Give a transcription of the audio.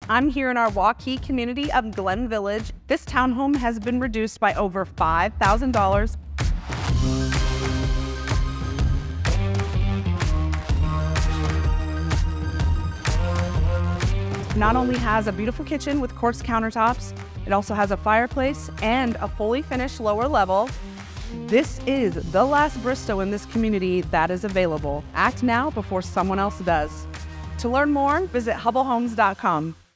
I'm here in our Waukee community of GLYNN Village. This townhome has been reduced by over $5,000. Not only has a beautiful kitchen with quartz countertops, it also has a fireplace and a fully finished lower level. This is the last Bristow in this community that is available. Act now before someone else does. To learn more, visit hubblehomes.com.